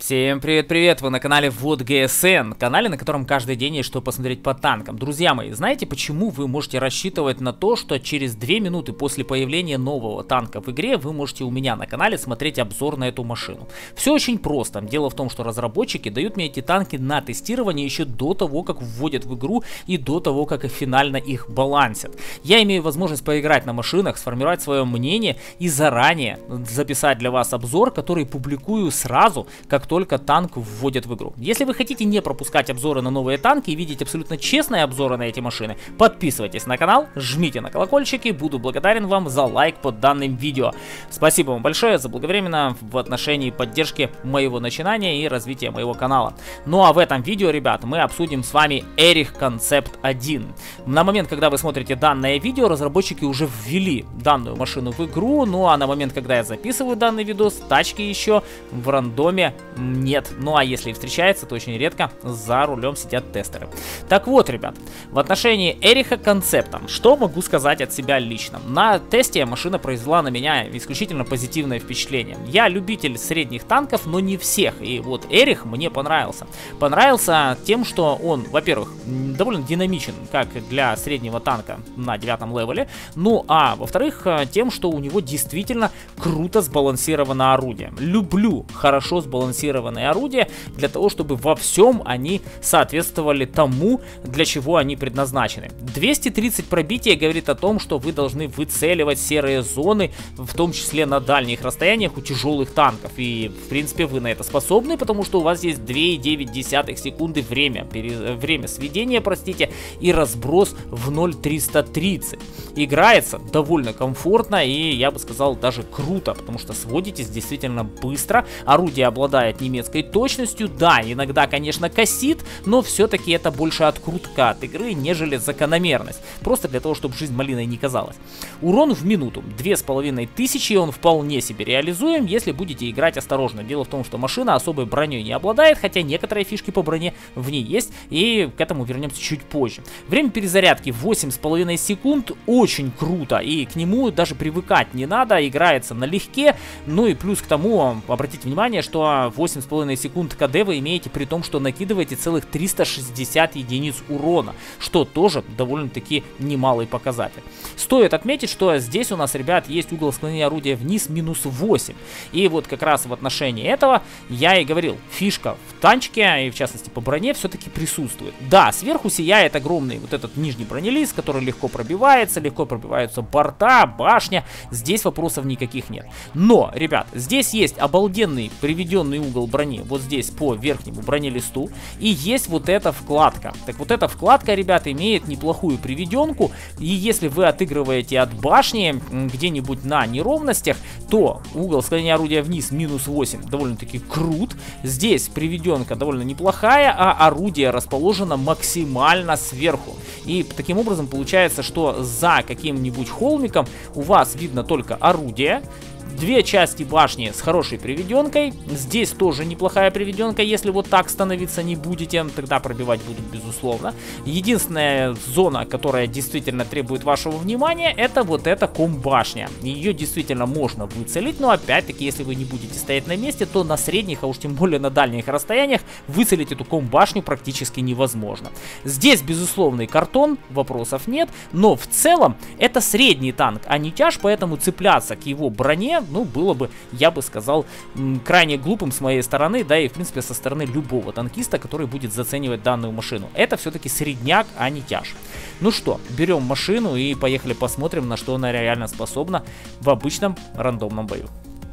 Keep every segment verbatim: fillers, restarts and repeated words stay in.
Всем привет-привет, вы на канале Вот ГСН, канале, на котором каждый день есть что посмотреть по танкам. Друзья мои, знаете, почему вы можете рассчитывать на то, что через две минуты после появления нового танка в игре вы можете у меня на канале смотреть обзор на эту машину? Все очень просто. Дело в том, что разработчики дают мне эти танки на тестирование еще до того, как вводят в игру и до того, как финально их балансят. Я имею возможность поиграть на машинах, сформировать свое мнение и заранее записать для вас обзор, который публикую сразу, как только танк вводят в игру. Если вы хотите не пропускать обзоры на новые танки и видеть абсолютно честные обзоры на эти машины, подписывайтесь на канал, жмите на колокольчик и буду благодарен вам за лайк под данным видео. Спасибо вам большое заблаговременно в отношении поддержки моего начинания и развития моего канала. Ну а в этом видео, ребят, мы обсудим с вами Эрих Концепт один. На момент, когда вы смотрите данное видео, разработчики уже ввели данную машину в игру, ну а на момент, когда я записываю данный видос, тачки еще в рандоме нет. Ну а если и встречается, то очень редко за рулем сидят тестеры. Так вот, ребят, в отношении Эриха Концепта, что могу сказать от себя лично? На тесте машина произвела на меня исключительно позитивное впечатление. Я любитель средних танков, но не всех. И вот Эрих мне понравился. Понравился тем, что он, во-первых, довольно динамичен, как для среднего танка на девятом левеле. Ну а во-вторых, тем, что у него действительно круто сбалансировано орудие. Люблю хорошо сбалансированное орудия для того, чтобы во всем они соответствовали тому, для чего они предназначены. двести тридцать пробития говорит о том, что вы должны выцеливать серые зоны, в том числе на дальних расстояниях у тяжелых танков. И в принципе вы на это способны, потому что у вас есть две и девять десятых секунды время, время сведения, простите, и разброс в ноль триста тридцать. Играется довольно комфортно и, я бы сказал, даже круто, потому что сводитесь действительно быстро. Орудие обладает немецкой точностью, да, иногда, конечно, косит, но все-таки это больше открутка от игры, нежели закономерность. Просто для того, чтобы жизнь малиной не казалась. Урон в минуту две с половиной тысячи, он вполне себе реализуем, если будете играть осторожно. Дело в том, что машина особой броней не обладает, хотя некоторые фишки по броне в ней есть, и к этому вернемся чуть позже. Время перезарядки восемь с половиной секунд, очень круто, и к нему даже привыкать не надо, играется налегке. Ну и плюс к тому, обратите внимание, что восемь с половиной секунд КД вы имеете при том, что накидываете целых триста шестьдесят единиц урона, что тоже довольно-таки немалый показатель. Стоит отметить, что здесь у нас, ребят, есть угол склонения орудия вниз минус восемь. И вот как раз в отношении этого я и говорил, фишка в танчике, и в частности по броне, все-таки присутствует. Да, сверху сияет огромный вот этот нижний бронелист, который легко пробивается, легко пробиваются борта, башня. Здесь вопросов никаких нет. Но, ребят, здесь есть обалденный приведенный угол брони, вот здесь по верхнему бронелисту, и есть вот эта вкладка. Так вот эта вкладка, ребят, имеет неплохую приведенку, и если вы отыгрываете от башни где-нибудь на неровностях, то угол склонения орудия вниз минус восемь довольно-таки крут. Здесь приведенка довольно неплохая, а орудие расположено максимально сверху. И таким образом получается, что за каким-нибудь холмиком у вас видно только орудие. Две части башни с хорошей приведенкой. Здесь тоже неплохая приведенка. Если вот так становиться не будете, тогда пробивать будут безусловно. Единственная зона, которая действительно требует вашего внимания, это вот эта комбашня. Ее действительно можно выцелить, но опять-таки, если вы не будете стоять на месте, то на средних, а уж тем более на дальних расстояниях, выцелить эту комбашню практически невозможно. Здесь безусловный картон, вопросов нет, но в целом это средний танк, а не тяж, поэтому цепляться к его броне, ну, было бы, я бы сказал, крайне глупым с моей стороны, да и, в принципе, со стороны любого танкиста, который будет заценивать данную машину. Это все-таки средняк, а не тяж. Ну что, берем машину и поехали посмотрим, на что она реально способна в обычном рандомном бою.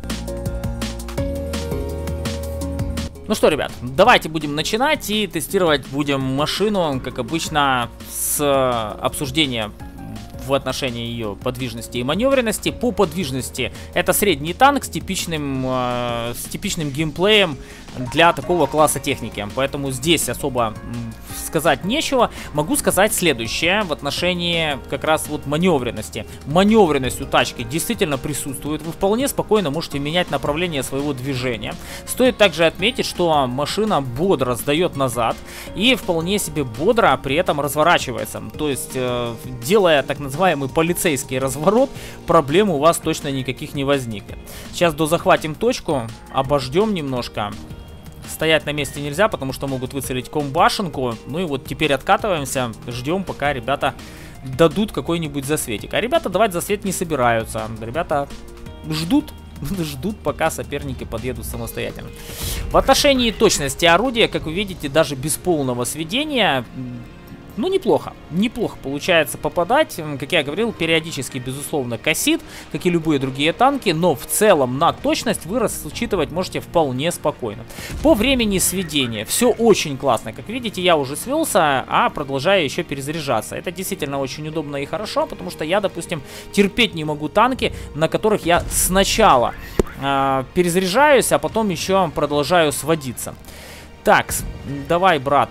Ну что, ребят, давайте будем начинать и тестировать будем машину, как обычно, с обсуждения в отношении ее подвижности и маневренности. По подвижности это средний танк с типичным, э, с типичным геймплеем для такого класса техники. Поэтому здесь особо сказать нечего. Могу сказать следующее в отношении как раз вот маневренности. Маневренность у тачки действительно присутствует. Вы вполне спокойно можете менять направление своего движения. Стоит также отметить, что машина бодро сдает назад и вполне себе бодро при этом разворачивается. То есть, э, делая так называемый полицейский разворот, проблем у вас точно никаких не возникнет. Сейчас дозахватим точку, обождем немножко. Стоять на месте нельзя, потому что могут выцелить комбашенку. Ну и вот теперь откатываемся, ждем, пока ребята дадут какой-нибудь засветик. А ребята давать засвет не собираются. Ребята ждут. Ждут, пока соперники подъедут самостоятельно. В отношении точности орудия, как вы видите, даже без полного сведения, ну, неплохо. Неплохо получается попадать. Как я говорил, периодически, безусловно, косит, как и любые другие танки, но в целом на точность вы рассчитывать можете вполне спокойно. По времени сведения все очень классно. Как видите, я уже свелся, а продолжаю еще перезаряжаться. Это действительно очень удобно и хорошо, потому что я, допустим, терпеть не могу танки, на которых я сначала э, перезаряжаюсь, а потом еще продолжаю сводиться. Так, давай, брат.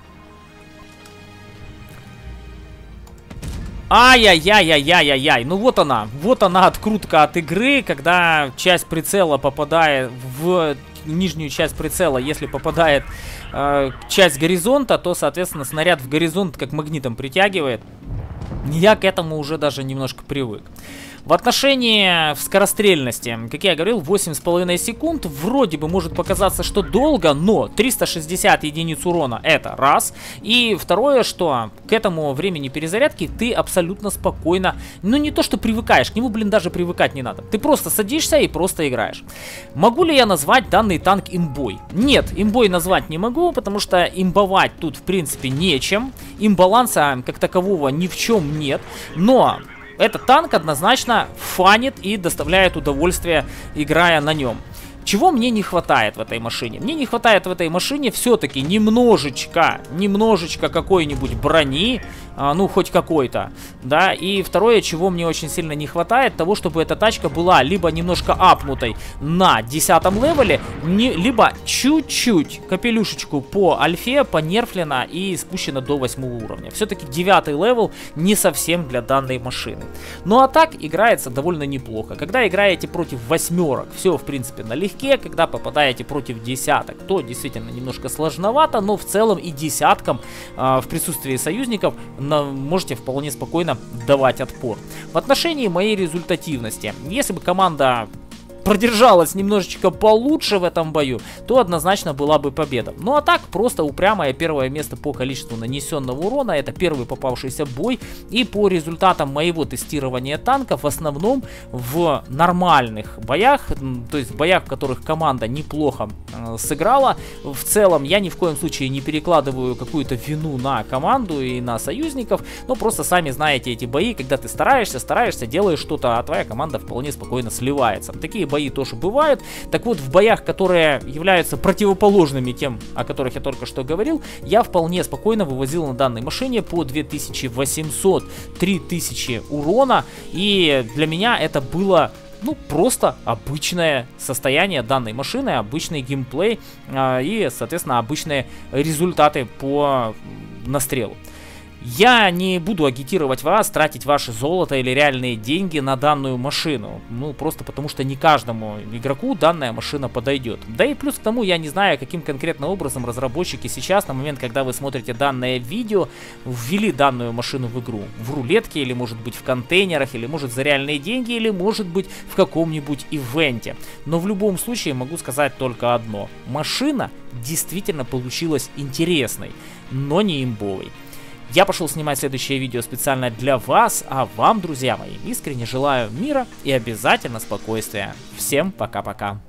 Ай-яй-яй-яй-яй-яй-яй. Ну вот она. Вот она открутка от игры, когда часть прицела попадает в нижнюю часть прицела. Если попадает э, часть горизонта, то, соответственно, снаряд в горизонт как магнитом притягивает. Я к этому уже даже немножко привык. В отношении скорострельности, как я говорил, восемь с половиной секунд. Вроде бы может показаться, что долго, но триста шестьдесят единиц урона это раз. И второе, что к этому времени перезарядки ты абсолютно спокойно, ну не то что привыкаешь, к нему, блин, даже привыкать не надо. Ты просто садишься и просто играешь. Могу ли я назвать данный танк имбой? Нет, имбой назвать не могу, потому что имбовать тут в принципе нечем. Имбаланса как такового ни в чем нет, но этот танк однозначно фанит и доставляет удовольствие, играя на нем. Чего мне не хватает в этой машине? Мне не хватает в этой машине все-таки немножечко, немножечко какой-нибудь брони, а, ну хоть какой-то, да. И второе, чего мне очень сильно не хватает, того, чтобы эта тачка была либо немножко апнутой на десятом левеле, не, либо чуть-чуть капелюшечку по альфе понерфлена и спущена до восьмого уровня. Все-таки девятый левел не совсем для данной машины. Ну а так играется довольно неплохо. Когда играете против восьмерок, все в принципе налегке. Когда попадаете против десяток, то действительно немножко сложновато, но в целом и десяткам э, в присутствии союзников на, можете вполне спокойно давать отпор. В отношении моей результативности, если бы команда продержалась немножечко получше в этом бою, то однозначно была бы победа. Ну а так, просто упрямое первое место по количеству нанесенного урона, это первый попавшийся бой, и по результатам моего тестирования танков, в основном в нормальных боях, то есть в боях, в которых команда неплохо э, сыграла, в целом я ни в коем случае не перекладываю какую-то вину на команду и на союзников, но просто сами знаете эти бои, когда ты стараешься, стараешься, делаешь что-то, а твоя команда вполне спокойно сливается. Такие бои тоже бывают. Так вот, в боях, которые являются противоположными тем, о которых я только что говорил, я вполне спокойно вывозил на данной машине по две тысячи восемьсот — три тысячи урона, и для меня это было, ну, просто обычное состояние данной машины, обычный геймплей э, и, соответственно, обычные результаты по настрелу. Я не буду агитировать вас тратить ваше золото или реальные деньги на данную машину. Ну, просто потому что не каждому игроку данная машина подойдет. Да и плюс к тому, я не знаю, каким конкретно образом разработчики сейчас, на момент, когда вы смотрите данное видео, ввели данную машину в игру. В рулетке, или может быть в контейнерах, или может за реальные деньги, или может быть в каком-нибудь ивенте. Но в любом случае могу сказать только одно. Машина действительно получилась интересной, но не имбовой. Я пошел снимать следующее видео специально для вас, а вам, друзья мои, искренне желаю мира и обязательно спокойствия. Всем пока-пока.